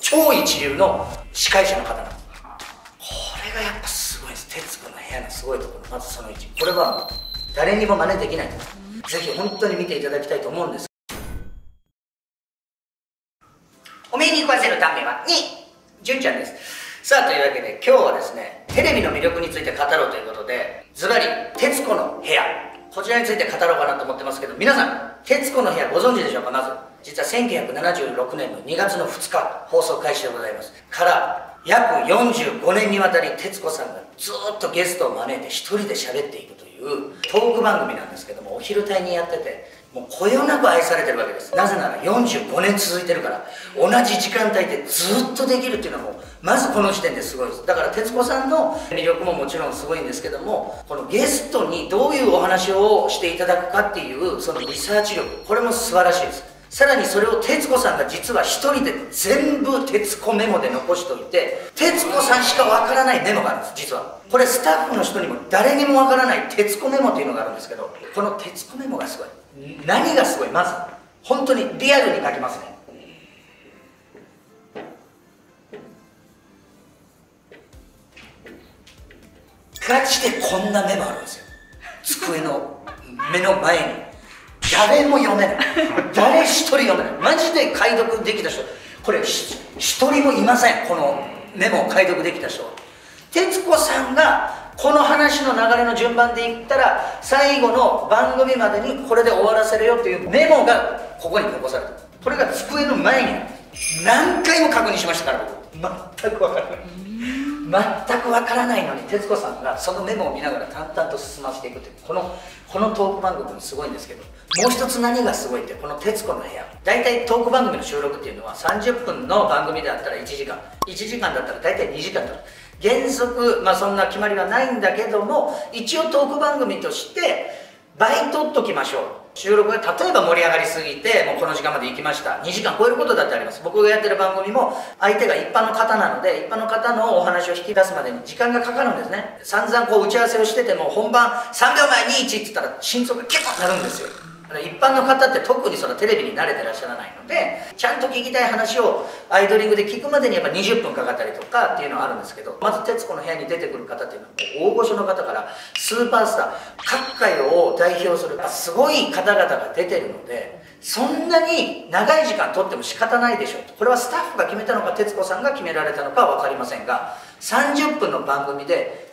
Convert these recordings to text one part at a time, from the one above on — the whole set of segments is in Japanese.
超一流の司会者の方なんです。これがやっぱすごいです。徹子の部屋のすごいところ、まずその1、これはもう誰にも真似できないと思います。ぜひ本当に見ていただきたいと思うんです。お目に食わせるためは2、純ちゃんです。さあ、というわけで今日はですね、テレビの魅力について語ろうということで、ズバリ徹子の部屋、こちらについて語ろうかなと思ってますけど、皆さん徹子の部屋ご存知でしょうか。まず実は1976年の2月の2日放送開始でございますから約45年にわたり徹子さんがずっとゲストを招いて一人で喋っていくというトーク番組なんですけども、お昼帯にやってて、もうこよなく愛されてるわけです。なぜなら45年続いてるから、同じ時間帯でずっとできるっていうのはもうまずこの時点ですごいです。だから徹子さんの魅力ももちろんすごいんですけども、このゲストにどういうお話をしていただくかっていうそのリサーチ力、これも素晴らしいです。さらにそれを徹子さんが実は一人で全部徹子メモで残しておいて、徹子さんしかわからないメモがあるんです。実はこれスタッフの人にも誰にもわからない徹子メモっていうのがあるんですけど、この徹子メモがすごい。何がすごい、まず本当にリアルに書きますね。ガチでこんなメモあるんですよ。机の目の前に誰も読めない、誰一人読めない。マジで解読できた人、これ一人もいません。このメモを解読できた人。徹子さんがこの話の流れの順番でいったら最後の番組までにこれで終わらせるよというメモがここに残されてる。これが机の前にある。何回も確認しましたから僕、全く分からない、全く分からないのに徹子さんがそのメモを見ながら淡々と進ませていくというこのトーク番組もすごいんですけど、もう一つ何がすごいって、この徹子の部屋、大体トーク番組の収録っていうのは30分の番組であったら1時間、1時間だったら大体2時間だと原則、そんな決まりはないんだけども、一応トーク番組として倍取っときましょう。収録が例えば盛り上がりすぎてもうこの時間まで行きました、2時間超えることだってあります。僕がやってる番組も相手が一般の方なので、一般の方のお話を引き出すまでに時間がかかるんですね。散々こう打ち合わせをしてても本番3秒前に1って言ったら心臓がキュッとなるんですよ。一般の方って特にそのテレビに慣れてらっしゃらないので、ちゃんと聞きたい話をアイドリングで聞くまでにやっぱ20分かかったりとかっていうのはあるんですけど、まず徹子の部屋に出てくる方っていうのは大御所の方からスーパースター、各界を代表するすごい方々が出てるので、そんなに長い時間取っても仕方ないでしょうと。これはスタッフが決めたのか徹子さんが決められたのかは分かりませんが、30分の番組で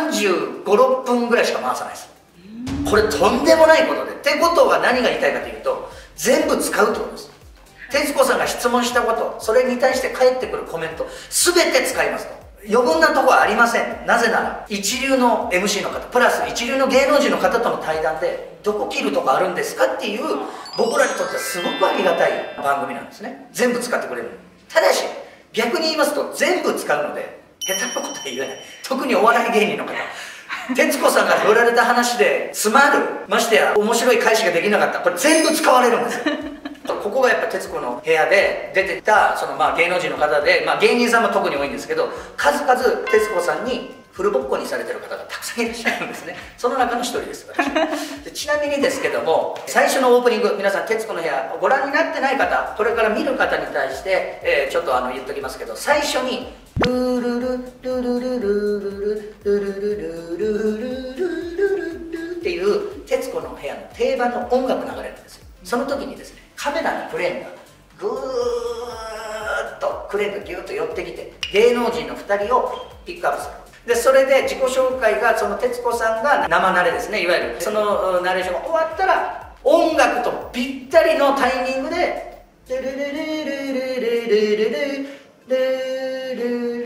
35、6分ぐらいしか回さないです。これとんでもないことで、ってことは何が言いたいかというと、全部使うってことです。徹子さんが質問したこと、それに対して返ってくるコメント全て使いますと。余分なところはありません。なぜなら一流の MC の方プラス一流の芸能人の方との対談でどこ切るとこあるんですかっていう、僕らにとってはすごくありがたい番組なんですね。全部使ってくれる。ただし逆に言いますと、全部使うので下手なことは言えない。特にお笑い芸人の方、徹子さんが振られた話でつまる、ましてや面白い返しができなかった、これ全部使われるんですよ。ここがやっぱ徹子の部屋で出てたその芸能人の方で、芸人さんも特に多いんですけど、数々徹子さんにフルボッコにされてる方がたくさんいらっしゃるんですね。その中の一人です私で。ちなみにですけども、最初のオープニング、皆さん徹子の部屋ご覧になってない方、これから見る方に対して、ちょっと言っときますけど、最初にルールルルルルルルルルルルルルルっていう徹子の部屋の定番の音楽流れるんですよ。その時にですね、カメラにクレーンがぐーっとクレーンがギューッと寄ってきて、芸能人の2人をピックアップする。でそれで自己紹介が、その徹子さんが生慣れですね、いわゆるそのナレーションが終わったら音楽とぴったりのタイミングでルルルルルルルルルル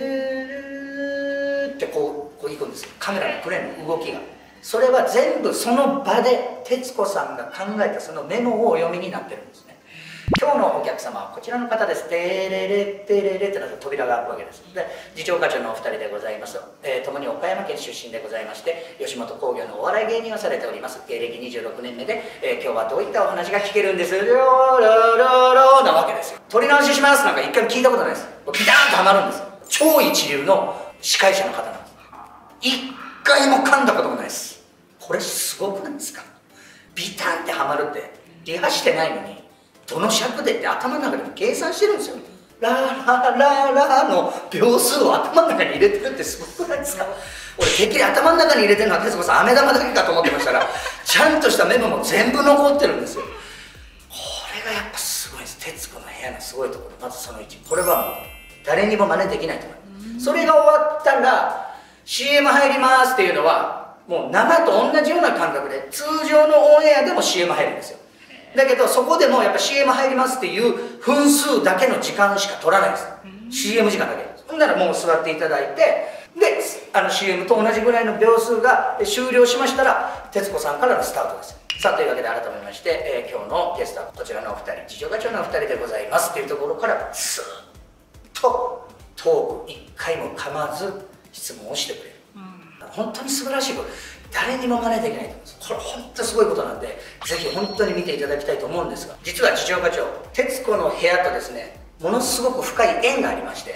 ルってこういくんですよ。カメラのクレーンの動きが。それは全部その場で徹子さんが考えたそのメモをお読みになってるんですね。今日のお客様はこちらの方です。テレレテレレってなると扉が開くわけです。で次長課長のお二人でございます。共に岡山県出身でございまして、吉本興業のお笑い芸人をされております。芸歴26年目で、今日はどういったお話が聞けるんですよなわけですよ。撮り直ししますなんか一回も聞いたことないです。ピターンとはまるんです。超一流の司会者の方なんです。一回も噛んだこともないです。これすごくないですか。ビタンってはまるってリハしてないのに、どの尺でって頭の中でも計算してるんですよ。 ララララの秒数を頭の中に入れてるってすごくないですか？俺てっきり頭の中に入れてるのは徹子さん飴玉だけかと思ってましたらちゃんとしたメモも全部残ってるんですよ。これがやっぱすごいです。徹子の部屋のすごいところ、まずその1、これはもう誰にも真似できないと思います。それが終わったら CM 入りますっていうのはもう生と同じような感覚で通常のオンエアでも CM 入るんですよ。だけどそこでもやっぱ CM 入りますっていう分数だけの時間しか取らないです。 CM 時間だけ。そんならもう座っていただいて、でCM と同じぐらいの秒数が終了しましたら徹子さんからのスタートです。さあというわけで改めまして、今日のゲストはこちらのお二人、次長課長のお二人でございますっていうところからずっとトーク一回も噛まず質問をしてくれる、本当に素晴らしいこと、誰にも真似できないと思います。これ本当にすごいことなんで、ぜひ本当に見ていただきたいと思うんですが、実は次長課長、徹子の部屋とですね、ものすごく深い縁がありまして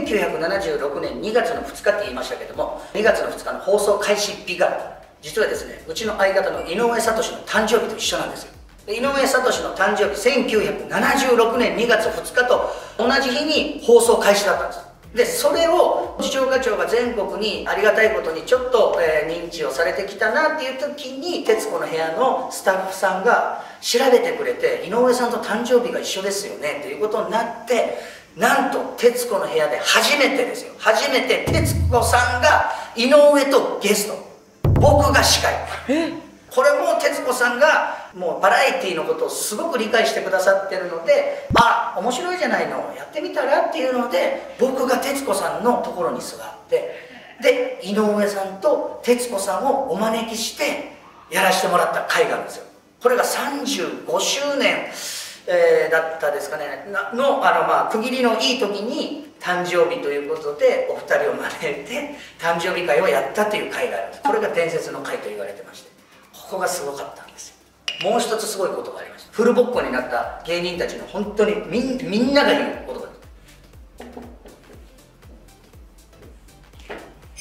、1976年2月の2日って言いましたけども、2月の2日の放送開始日が実はですね、うちの相方の井上聡の誕生日と一緒なんですよ。井上聡の誕生日1976年2月2日と同じ日に放送開始だったんです。でそれを次長課長が全国にありがたいことにちょっと、認知をされてきたなっていう時に、徹子の部屋のスタッフさんが調べてくれて、井上さんと誕生日が一緒ですよねということになって、なんと徹子の部屋で初めてですよ、初めて徹子さんが井上とゲスト、僕が司会。これも徹子さんがもうバラエティのことをすごく理解してくださってるので、あ、面白いじゃないの、やってみたらっていうので、僕が徹子さんのところに座って、で井上さんと徹子さんをお招きしてやらせてもらった回があるんですよ。これが35周年、だったですかねの区切りのいい時に誕生日ということでお二人を招いて誕生日会をやったという回があるんです。これが伝説の回と言われてまして、ここがすごかったんですよ。もう一つすごいことがありました。フルボッコになった芸人たちの本当にみんなが言う言葉です。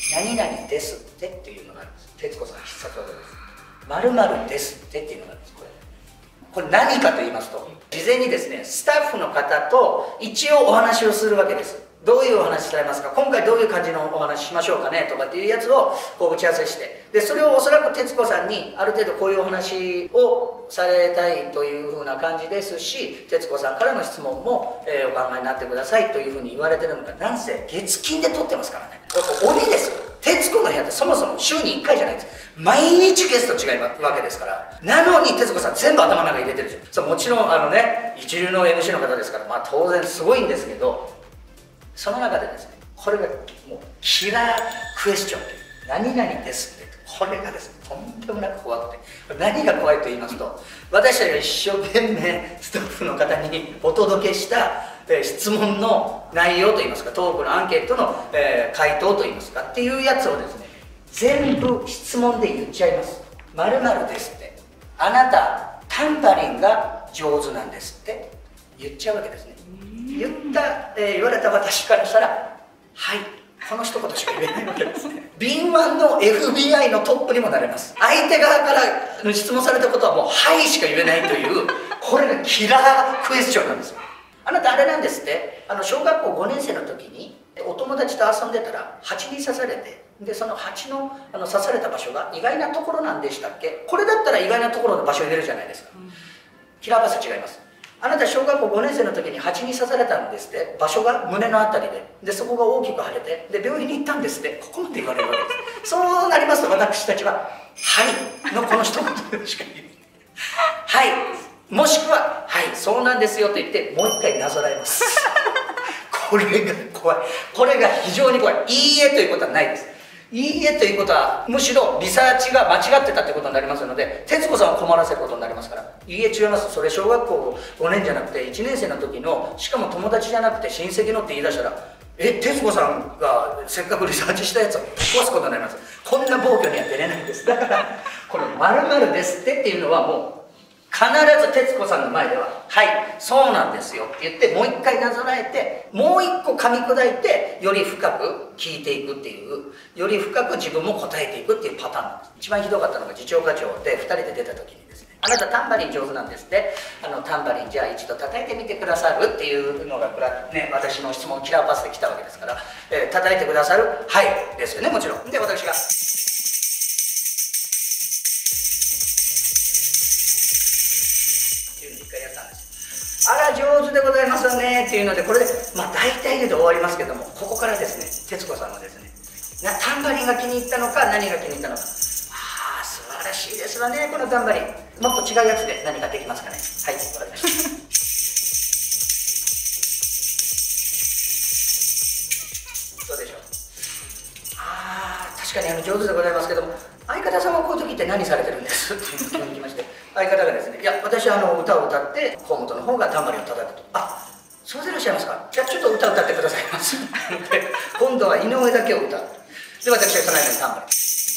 何々ですってっていうのがあるんです。徹子さん必殺技です。〇〇ですってっていうのがあるんです。これ何かと言いますと、事前にですねスタッフの方と一応お話をするわけです。どういうお話されますか、今回どういう感じのお話しましょうかねとかっていうやつをこう打ち合わせして、でそれをおそらく徹子さんにある程度こういうお話をされたいというふうな感じですし、徹子さんからの質問も、お考えになってくださいというふうに言われてるのが、なんせ月金で撮ってますからね。これ鬼ですよ。徹子の部屋ってそもそも週に1回じゃないんです。毎日ゲスト違うわけですから。なのに徹子さん全部頭の中に入れてるんですよ。もちろん一流の MC の方ですから、当然すごいんですけど、その中でですね、これがもうキラークエスチョンという何々ですって、これがですねとんでもなく怖くて、何が怖いと言いますと、私たちが一生懸命スタッフの方にお届けした質問の内容といいますか、トークのアンケートの回答といいますかっていうやつをですね、全部質問で言っちゃいます。〇〇ですって、あなたタンパリンが上手なんですって言っちゃうわけですね。言われた私からしたら、はい、この一言しか言えないわけですね。敏腕の FBI のトップにもなれます。相手側から質問されたことはもうはいしか言えないという、これがキラークエスチョンなんですよ。あなたあれなんですって、小学校5年生の時にお友達と遊んでたら蜂に刺されて、でその蜂の刺された場所が意外なところなんでしたっけ。これだったら意外なところの場所に出るじゃないですか。キラーバス違います。あなた小学校5年生の時に蜂に刺されたんですって、場所が胸のあたりでそこが大きく腫れて、で病院に行ったんですって、ここまで言われるわけです。そうなりますと私たちは「はい」のこの一言しか言えない。はい、もしくは「はいそうなんですよ」と言ってもう一回なぞらえます。これが怖い。これが非常に怖い。いいえということはないです。いいえということはむしろリサーチが間違ってたってことになりますので、徹子さんを困らせることになりますから。いいえ違います、それ小学校5年じゃなくて1年生の時の、しかも友達じゃなくて親戚のって言い出したら、徹子さんがせっかくリサーチしたやつをぶっ壊すことになります。こんな暴挙には出れないんです。だからこの〇〇ですってっていうのはもう必ず徹子さんの前では「はいそうなんですよ」って言ってもう一回なぞらえて、もう一個噛み砕いてより深く聞いていくっていう、より深く自分も答えていくっていうパターンなんです。一番ひどかったのが次長課長で2人で出た時にですね、 あなたタンバリン上手なんですって、タンバリンじゃあ一度叩いてみてくださるっていうのが、ね、私の質問キラーパスで来たわけですから、叩いてくださる、はいですよね、もちろん。で私が一回やったんです。あら上手でございますよねっていうので、これでまあ大体で終わりますけども、ここからですね、徹子さんはですね、タンバリンが気に入ったのか何が気に入ったのか、素晴らしいですわね、このタンバリン。もっと違うやつで何かできますかね。はい、わかりましたどうでしょう。確かに上手でございますけども、相方さんはこういう時って何されてるんですっていうのを聞きまして、相方がですね、いや私は歌を歌って河本の方がタンバリンを叩くと。そうでいらっしゃいますか。じゃあちょっと歌ってくださいます今度は井上だけを歌う。で私はその間にタンバリン。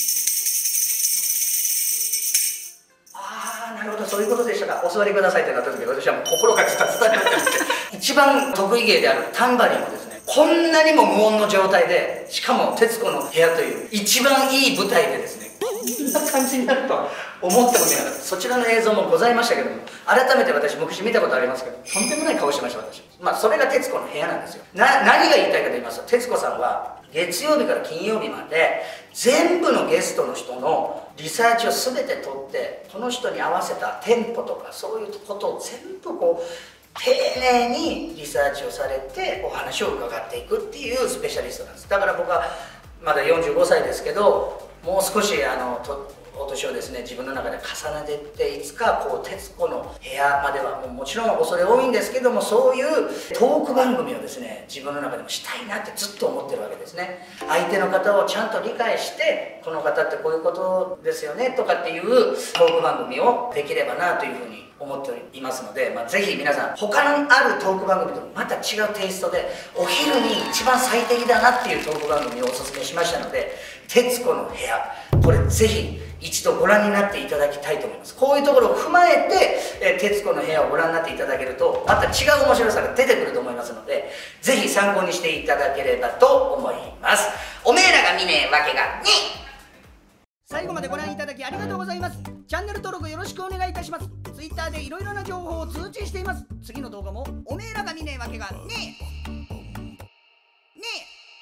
なるほど、そういうことでしたか。お座りくださいってなった時、私はもう心が伝わって一番得意芸であるタンバリンをですね、こんなにも無音の状態で、しかも徹子の部屋という一番いい舞台でですね、こんな感じになるとは思ってもみなかった。そちらの映像もございましたけども、改めて私昔見たことありますけど、とんでもない顔してました私。それが徹子の部屋なんですよ。何が言いたいかと言いますと、徹子さんは月曜日から金曜日まで全部のゲストの人のリサーチを全て取って、この人に合わせたテンポとかそういうことを全部丁寧にリサーチをされてお話を伺っていくっていうスペシャリストなんです。だから僕はまだ45歳ですけど、もう少しお年をですね、自分の中で重ねていって、いつか徹子の部屋まではもちろん恐れ多いんですけども、そういうトーク番組をですね、自分の中でもしたいなってずっと思ってるわけですね。相手の方をちゃんと理解して、この方ってこういうことですよねとかっていうトーク番組をできればなというふうに思っていますので、ぜひ皆さん他のあるトーク番組とまた違うテイストで、お昼に一番最適だなっていうトーク番組をおすすめしましたので、徹子の部屋、これぜひ一度ご覧になっていただきたいと思います。こういうところを踏まえて、徹子の部屋をご覧になっていただけると、また違う面白さが出てくると思いますので、ぜひ参考にしていただければと思います。おめえらが見ねえわけがねえ。最後までご覧いただきありがとうございます。チャンネル登録よろしくお願いいたします。Twitter でいろいろな情報を通知しています。次の動画もおめえらが見ねえわけがねえ。